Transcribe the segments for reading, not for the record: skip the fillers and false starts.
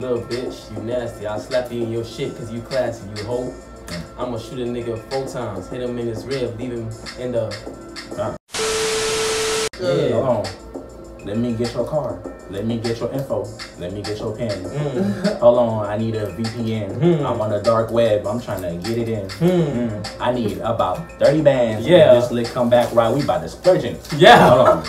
Little bitch, you nasty. I'll slap you in your shit cause you classy, you hoe. I'ma shoot a nigga 4 times, hit him in his rib, leave him in the... Yeah. Hold on. Let me get your car. Let me get your info. Let me get your pen. Hold on, I need a VPN. I'm on the dark web. I'm trying to get it in. I need about 30 bands. Yeah. This lick come back right. We about to splurging. Yeah. Hold on.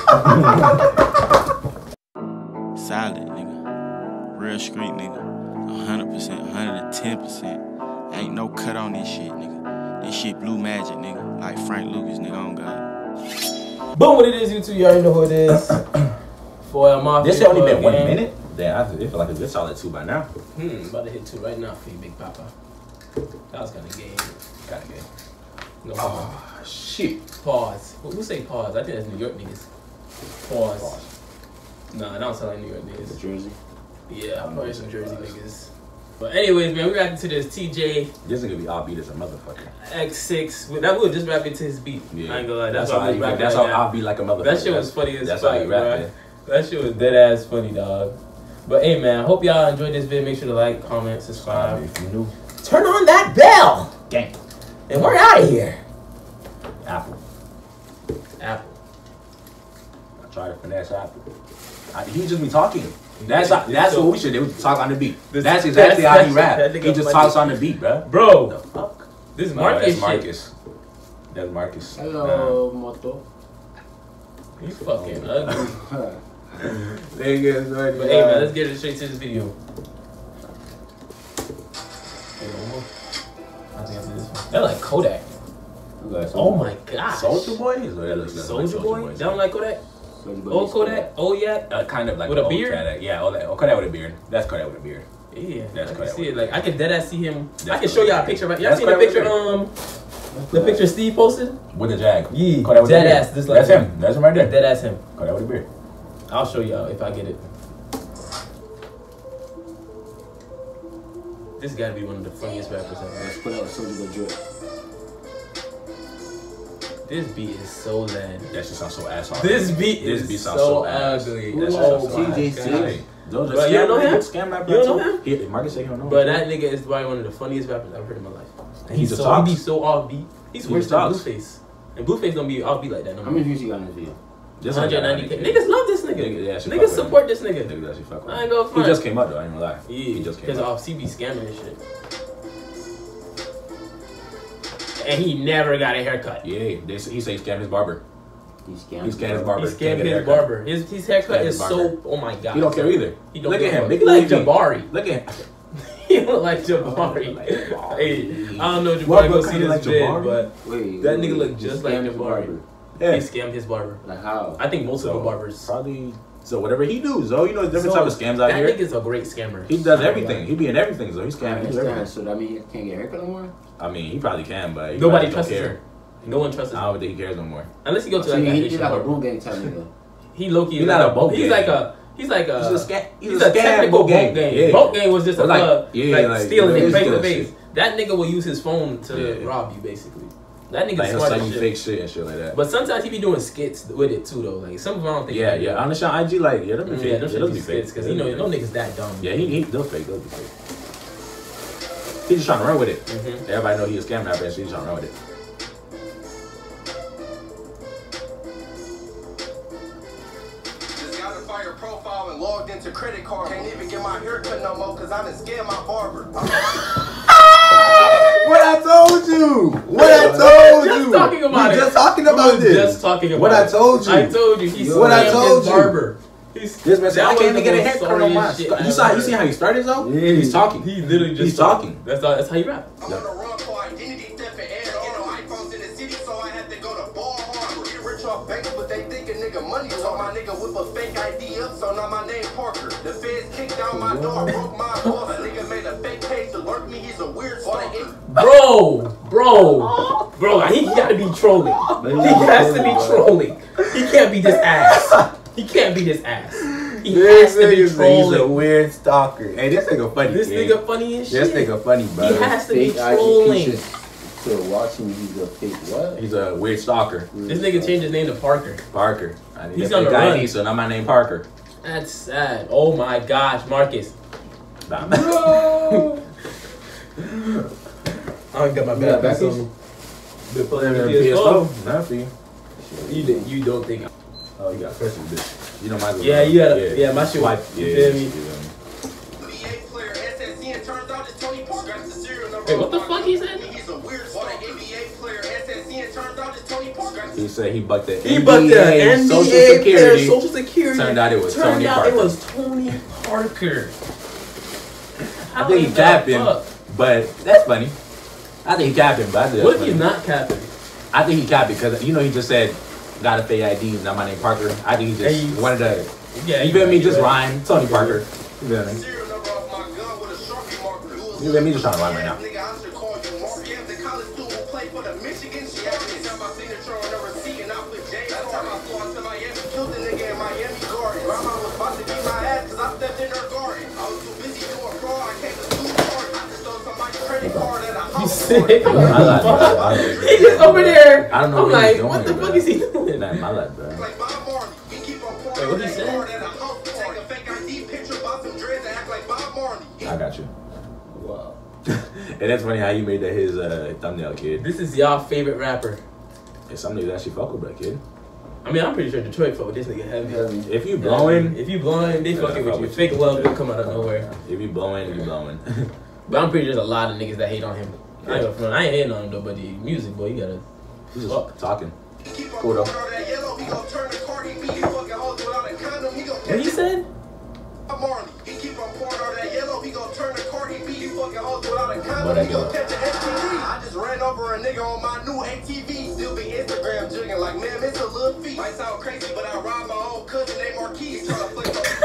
Solid, nigga. Real street, nigga. 100%, 110%. Ain't no cut on this shit, nigga. This shit blue magic, nigga. Like Frank Lucas, nigga, on God. Boom, what it is, YouTube. You already know who it is. For Mafia. This shit only been 1 minute? Damn, I feel like a good solid 2 by now. About to hit 2 right now for you, Big Papa. That was kind of gay. Kind of good. No, Oh, shit. pause. Who say pause? I think that's New York niggas. Pause. Nah, I don't sound like New York niggas. Jersey. Yeah, I'm probably some Jersey niggas. But anyways, man, we reacting to this TJ This nigga be offbeat as a motherfucker. X6. That would just rap it to his beat. Yeah. I ain't gonna lie. That's how I'll be like a motherfucker. That shit was funny as That's fuck, how he rapping. That shit was dead ass funny, dog. But hey, man, I hope y'all enjoyed this video. Make sure to like, comment, subscribe. If you new. Turn on that bell. Gang. And we're out of here. Apple. Apple. I try to finesse Apple. He just be talking. That's what we should do. Talk on the beat. That's exactly how he rap. He just talks on the beat, bro. Bro. The fuck? This is Marcus. That's Marcus. That's Marcus. Hello, Moto. You fucking ugly. Niggas, But hey, man, let's get it straight to this video. They're like Kodak. Oh my gosh. Soulja Boy? That looks like Soulja Boy? They don't like Kodak? Soulja Boy. Old Kodak? Oh yeah? Kind of like With an a old beard? Kodak. Yeah, Kodak with a beard. That's Kodak with a beard. Yeah, That's I can Kodak see with it. Like I can dead ass see him. That's I can show y'all a picture. Y'all That's seen the Kodak with picture? The picture Steve posted? With a jag. Yeah, Kodak with dead a beard. ass. This like That's him. That's him right there. Dead ass him. Kodak with a beard. I'll show y'all if I get it. This gotta be one of the funniest rappers ever. Let's put out Soulja Boy drip. This beat is so lad. That shit sounds so ass off. This beat This is beat sounds so ass. ugly. That shit Oh, sounds so TJ ass. Six. Those Bro, you don't know him? Scam rap You don't know him? Marcus said he don't know him. But that nigga is probably one of the funniest rappers I've heard in my life. And He just he talks. be so offbeat. He's He worse just than talks. Blueface. And Blueface don't be offbeat like that no How more. many views you got in this video? This 190K. Niggas love this nigga. Niggas support this nigga. Niggas actually fuck with I ain't him. gonna front. He just came up though, I ain't gonna lie. Yeah, He just came because up. off CB scamming and shit. And he never got a haircut. Yeah, he say he scammed his barber. He scammed. He scammed his barber. He scammed Can't get a his haircut. barber. His haircut Scammed is his so. barber. Oh my god. He don't care either. He don't Look at care. him. He Look like at him. Jabari. Look at him. He look like Jabari. Like Hey, I don't know if What, Jabari bro, go see kinda this like vid, Jabari? but Wait, that nigga wait, look he just like scammed his Jabari. barber. Yeah. He scammed his barber. Like how? I think most of the barbers. Probably. So whatever he do, Zo, you know, different type of scams out that here. That nigga's a great scammer. He does everything. He be in everything, Zo. He's I scamming. He do understand. everything. So that means he can't get a haircut no more? I mean, he probably can, but he Nobody probably trusts don't him. care. No one trusts him. I don't think he cares no more. Unless you go to So like a he's Haitian like a barber. boom gang type nigga. He low-key. He's not a boat He's gang. like a. He's like a. He's a scam. He's a technical boat gang. Yeah. Boat gang was just a Like, club, yeah, like stealing yeah, it face steal to face. shit. That nigga will use his phone to Yeah. rob you, basically. That nigga's Like he'll smart sell as you shit. fake shit and shit like that. But sometimes he be doing skits with it too, though. Like some of them I don't think. Yeah, he yeah. Honestly, on IG, like, yeah, them be Yeah, fake. those Yeah, should those be be fake. skits because you know no niggas that dumb. Yeah, they'll fake. They'll be fake. He's just trying to run with it. Everybody know he's a scam rapper, so he's trying to run with it. Just got a fire profile and logged into credit card. Can't even get my hair cut no more because I done scammed my barber. What I told you! What I told you! Just talking about we it. just talking about this. Just talking about what it. I told you. I told you. He's What I told his you. barber. This man said, I can't even get a haircut on mine. Shit You see how he started though? Yeah. He's talking. He literally just He's talking. That's how you rap. I'm on the run for identity theft and air. Get no iPhones in the city, so I had to go to Bar Harbor. Get rich off banks, but they think a nigga money. So my nigga whip a fake ID up, so now my name Parker. The feds kicked down my door, broke my boss. A nigga made a fake page to alert me. He's a weird stalker. Bro, he gotta be trolling. He has to be trolling. He can't be this ass. He can't be this ass. He has to be He's a trolling. weird stalker. Hey, this nigga funny. This gang. nigga funny as This shit. nigga funny, bro. He has to be Fake IG trolling. pictures to watching he's a fake what? He's a weird stalker. This nigga changed his name to Parker. Parker. I need He's a on fake the run. ID, so now my name Parker. That's sad. Oh my gosh, Marcus. Nah. Bro. I ain't got my got back backies? on. Been playing Yeah, with PS4. Not for you. You don't think? Oh, you got pressure, bitch. You know my. Yeah, you gotta. Yeah, my shit. Swipe. You Yeah. feel me? NBA player SSC and turns out it's Tony Parker. Got the serial number. Hey, what the fuck he said? He's a weird star. NBA player SSC and turns out it's Tony Parker. He said he bucked the He bucked the NBA Social player, Security. Social Security. Turned out it was Turned Tony out Parker. it was Tony Parker. I think he capping, but that's funny. I think he capping, but I think What that's if he's funny. not capping? I think he capping because he just said got a fake ID. Not my name Parker. I think he just Hey, wanted to. Yeah, You feel me? Just rhyme. Tony Parker. You feel me? Serial number off my gun with a Sharpie marker. You feel me? Just trying to rhyme right now. Nigga, I should call you Mark. Yeah, the college student who played for the Michigan. She asked me to have my signature on the receipt and I put James. Last time I flew out to Miami, killed the nigga in Miami Garden. Grandma was about to beat my ass because I stepped in her garden. I was too busy doing fraud. I came to school hard. I just stole somebody's credit card at a You house sick? I He just over there. don't know I'm what like, he's doing. what the bro. fuck is he doing? Nah, my life, bro. Like Bob Marley. He keep on pouring Wait, what he that said? card at a house party. Take a fake ID picture, buy some dreads and act like Bob Marley. I got you. Wow. And that's funny how you made that his thumbnail, kid. This is y'all favorite rapper. And some niggas actually fuck with that kid. I mean, I'm pretty sure Detroit fuck with this nigga heavy. If you blowing, If you blowing, they Yeah, fucking fuck with you. with Fake you. love will come out of nowhere. if you blowing, you blowing. But I'm pretty sure there's a lot of niggas that hate on him. I ain't hating on him though, but the music, boy, you gotta. He's Fuck. just talking. Keep on Cool though. pouring all that yellow. He gon' turn the Cardi B. He fucking hoes without a condom. He gon' What he said? Bob Marley. He keep on pouring all that yellow. He gon' turn the Cardi B. He fucking hoes without a What condom. I He gon' do? catch an STD. I just ran over a nigga on my new ATV. Still be Instagram jigging like, man, it's a little feat. Might sound crazy, but I robbed my own cousin named Marquise. Tryna flex on.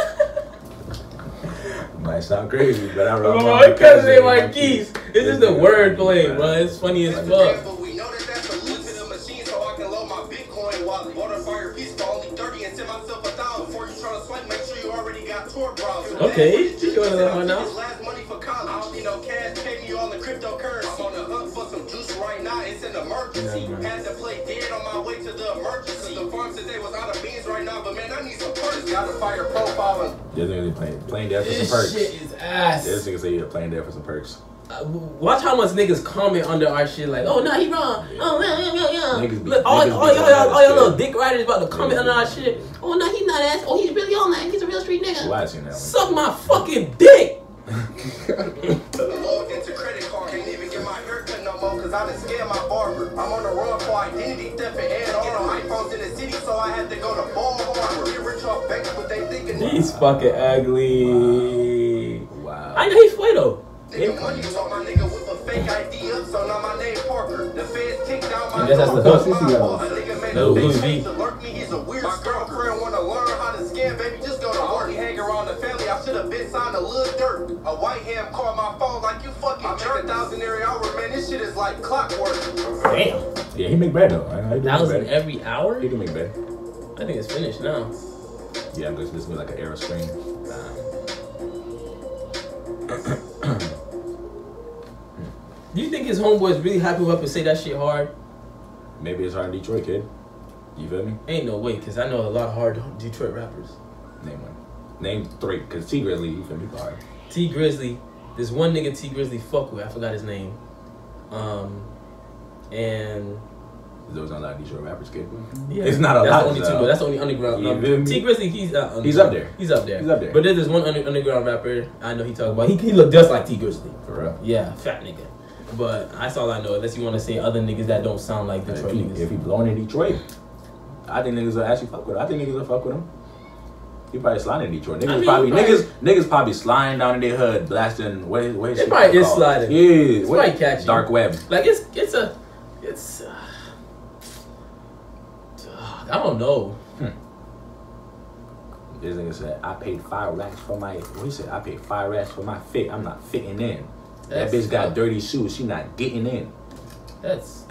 Might sound crazy, but I Oh, remember my cousin ain't my keys. It's just the word play, bro. It's funny as fuck. But we know that that's a loot to the machine, so I can load my Bitcoin wallet. Water fire piece for only 30 and send myself 1,000. Before you try to swipe, make sure you already got Tor browser. Okay, you going to that one now? His last money for college. I don't need no cash, pay me all the cryptocurrency. I'm on the hunt for some juice right now. It's an emergency. Had to play dead on my way to the emergency. The farm said they was out of beans right now, but man, I need some perks. Got to fire profiling. This nigga playing there for some This perks. shit is ass. This nigga say you're playing there for some perks. Watch how much niggas comment under our shit like, oh, nah, he wrong. Oh, yeah. Niggas be- Look, all niggas be y'all doing little that dick riders about to comment Yeah. under our shit. Oh, no, he's not ass. Oh, he's really on that. He's a real street nigga. Why I seen that one? Suck my fucking dick. Logged into credit card, can't even get my hair cut no more, cause I done scared my barber. I'm on the run for identity theft and ad. Get no iPhones in the city, so I had to go to Ball Harbor. Get rich off banks, but they thinking He's fucking ugly. Wow. I know he's Fuedo. nigga money, so my nigga whip a fake ID up, so now my name Parker. The feds kicked down my I guess that's door. the hook. A nigga made No, a Louis fake V. face to lurk me, he's a weird My girlfriend wanna learn how to scam, baby, just go to work. Hang around the family, I should've been signed a little dirt. A white ham called my phone like you fucking jerk. 1,000 every hour, man, this shit is like clockwork. Damn. Yeah, he make bread though. I know he do make 1,000 bread. every hour? He can make bread. I think it's finished now. Yeah, because this is like an arrow screen. Do you think his homeboys really hype him up and say that shit hard? Maybe it's hard in Detroit, kid. You feel me? Ain't no way, because I know a lot of hard Detroit rappers. Name one. Name three, because T Grizzly, you feel me? Hard. T Grizzly, there's one nigga T Grizzly fuck with, I forgot his name. And Those aren't a lot of Detroit rappers, kid. yeah, It's not a that's lot. the only two, though. but that's the only underground. You feel me? T Grizzly, he's underground. He's up there. He's up there. He's up there. But there's this one underground rapper I know he talk about. He look just like T Grizzly. For real. Yeah, fat nigga. But that's all I know. Unless you want to say other niggas that don't sound like Detroit niggas. If he blowing in Detroit, I think niggas will actually fuck with him. I think niggas will fuck with him. He probably sliding in Detroit. Niggas I mean, probably he niggas probably sliding down in their hood, blasting what is It shit probably is called? sliding. Yeah, It's what- probably catchy. Dark web. Like it's I don't know. This nigga said, I paid 5 racks for my. What he said? I paid 5 racks for my fit. I'm not fitting in. That's that bitch got tough. dirty shoes. She not getting in. That's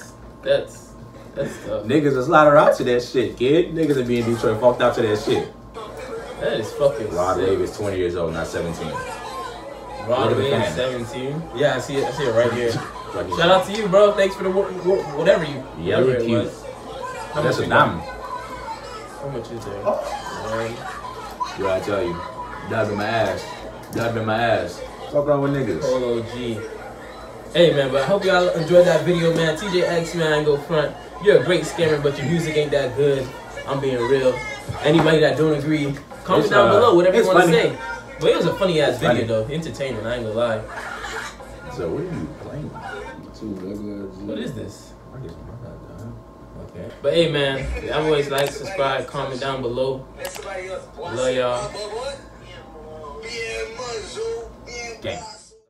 tough. Niggas is sliding out to that shit, kid. Niggas that be in Detroit fucked out to that shit. That is fucking Rod sick. Wave is 20 years old, not 17. Rod Look at the Wave, fan. 17. Yeah, I see it right here. Like Shout out to you, bro. Thanks for the work, whatever you. Yeah, whatever you're it cute. was. How That's much a you got? diamond. How much is there? One. Yo, I tell you, dive in my ass. Y'all been my ass. Fuck around with niggas. Polo G. Hey man, but I hope y'all enjoyed that video, man. TJX, man, I ain't go front. You're a great scammer, but your music ain't that good. I'm being real. Anybody that don't agree, comment down below, whatever you want to say. But it was a funny ass video though. Entertainment, I ain't gonna lie. So what are you playing? What is this? Okay. But hey man, always like, subscribe, comment down below. Love y'all. Gang.